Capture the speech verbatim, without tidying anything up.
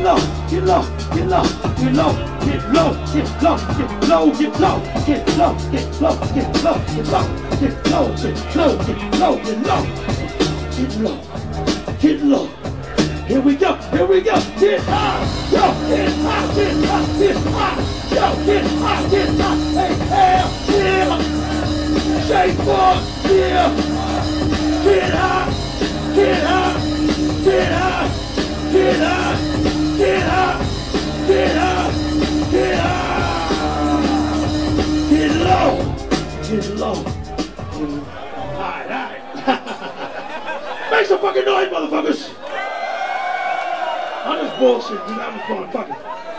low, get low, get low, get low, get low, get low, get low, get low, get low, get low, get low, get low, get low, get low, get low, get low, get low, get low. Here we go, here we go, get high, yo, get high, get high, get high, yo, get high, get high, hey, hell, yeah, shake for, yeah, get high, get high, get high, get high, get high, get high, get high, get low, get low, get low. Alright, alright. Make some fucking noise, motherfuckers. I'm just bullshit, I'm having fun, fuck it.